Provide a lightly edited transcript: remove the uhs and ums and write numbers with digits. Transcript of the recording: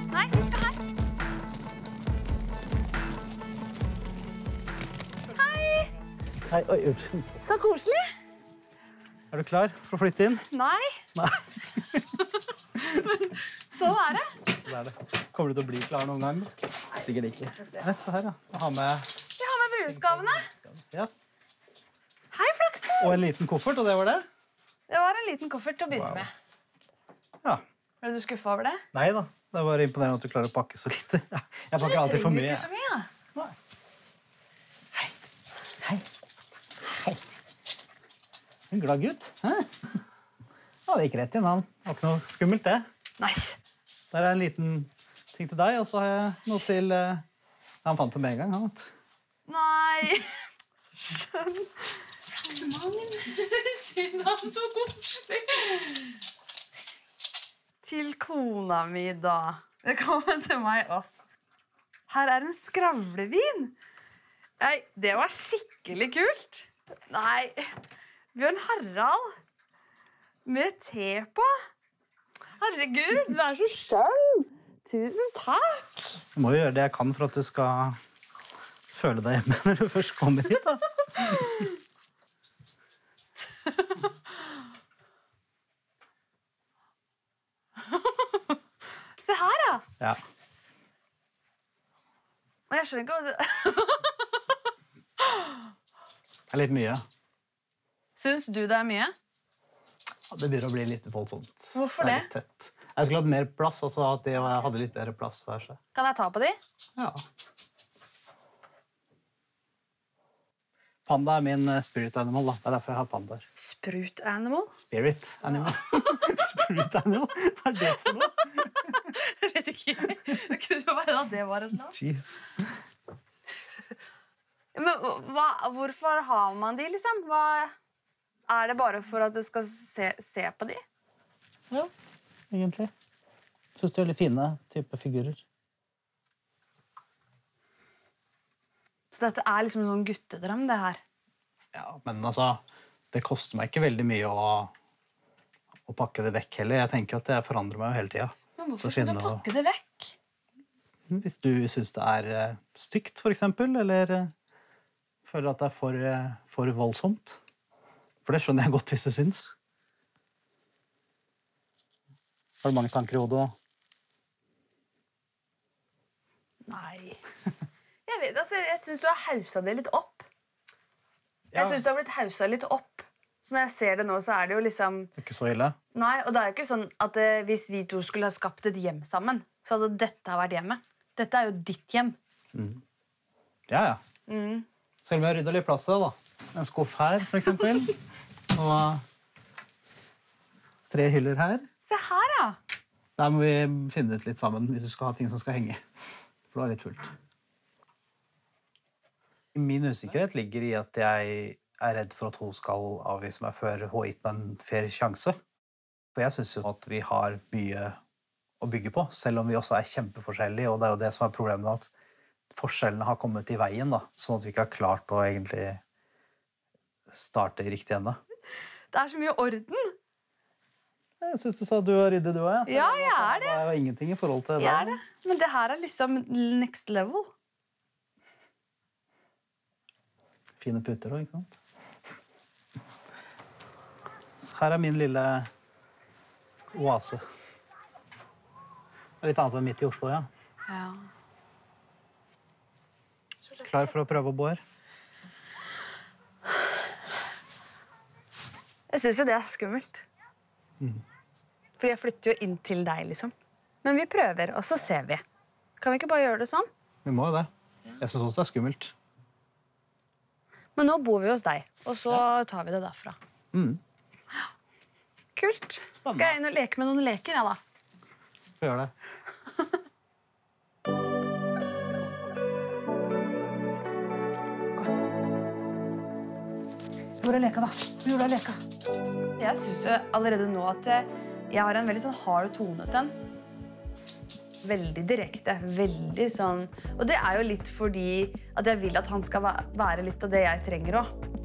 Nei, se her. Hei! Hei, oi, unnskyld. Så koselig. Er du klar for å flytte inn? Nei. Nei. Sånn er det. Det er det. Kommer du til å bli klar noen gang? Sikkert ikke. Nei, se her, ja. Jeg har med... Jeg har med bryllupsgavene. Ja. Hei, Flaksen. Og en liten koffert, og det var det? Det var en liten koffert til å begynne med. Ja. Ble du skuffet over det? Nei da. Det var imponerende at du klarer å pakke så lite. Jeg pakker alltid for mye. Du trenger ikke så mye, ja. Nei. Hei. Hei. Hei. En glad gutt. Hæ? Ja, det gikk rett inn, han. Det var ikke noe skummelt, det. Nei. Der er en liten ting til deg, og så har jeg noe til... Han fant det med en gang, han vet. Nei. Så skjønn. Flaksemann. Siden han så koselig. Til kona mi, da. Velkommen til meg, ass. Her er en skravlevin. Nei, det var skikkelig kult. Nei, Bjørn Harald. Med te på. Herregud, du er så skjønn. Tusen takk. Jeg må jo gjøre det jeg kan for at du skal føle deg hjemme når du først kommer hit, da. Se her, da. Ja. Og jeg skjønner ikke hva du... Det er litt mye. Syns du det er mye? Ja, det begynner å bli litt voldsomt. Hvorfor det? Er litt tett. Jeg skulle hatt mer plass, og så at jeg hadde litt bedre plass hver seg. Kan jeg ta på de? Ja. Panda er min spirit animal, da. Det er derfor jeg har pandaer. Sprut animal? Spirit animal. Spirit animal? Hva er det for noe? Jeg vet ikke. Det kunne jo være at det var et navn. Jeez. Men hvorfor har man de, liksom? Er det bare for at du skal se på de? Ja, egentlig. Synes de er litt fine type figurer. Så dette er liksom noen guttedrøm, det her? Ja, men altså, det koster meg ikke veldig mye å pakke det vekk heller. Jeg tenker at jeg forandrer meg jo hele tiden. Men hvorfor skal du pakke det vekk? Hvis du synes det er stygt, for eksempel, eller føler at det er for voldsomt. For det skjønner jeg godt hvis du synes. Har du mange tanker i hodet da? Nei. Jeg synes du har hauset det litt opp. Ja. Jeg synes du har blitt hauset litt opp. Så når jeg ser det nå, så er det jo liksom... Det er ikke så ille. Nei, og det er jo ikke sånn at hvis vi to skulle ha skapt et hjem sammen, så hadde dette vært hjemmet. Dette er jo ditt hjem. Mm. Ja, ja. Mm. Selv om jeg rydder litt plass til det, da. En skuff her, for eksempel. Og 3 hyller her. Se her, ja. Der må vi finne ut litt sammen hvis du skal ha ting som skal henge. For det er litt fullt. Min usikkerhet ligger i at jeg er redd for at hun skal avvise meg før hun har gitt meg en fair sjanse. For jeg synes jo at vi har mye å bygge på, selv om vi også er kjempeforskjellige, og det er jo det som er problemet, at forskjellene har kommet i veien, da, sånn at vi ikke har klart å egentlig starte i riktig ende. Det er så mye orden. Jeg synes du sa at du var ryddig, du også. Ja, jeg er det. Det er jo ingenting i forhold til det. Jeg er det. Men det her er liksom next level. Fine putter også, ikke sant? Her er min lille oase. Det er litt annet enn midt i Oslo, ja. Ja. Klar for å prøve å bo her? Jeg synes jo det er skummelt. Fordi jeg flytter jo inn til deg, liksom. Men vi prøver, og så ser vi. Kan vi ikke bare gjøre det sånn? Vi må jo det. Jeg synes også det er skummelt. Men nå bor vi hos deg, og så tar vi det derfra. Kult. Spennende. Skal jeg inn og leke med noen leker, ja da? Få gjøre det. Hvor er leka, da? Hvor er leka? Jeg synes jo allerede nå at jeg har en veldig sånn hard tone til den. Veldig direkte, veldig sånn... Og det er jo litt fordi at jeg vil at han skal være litt av det jeg trenger også.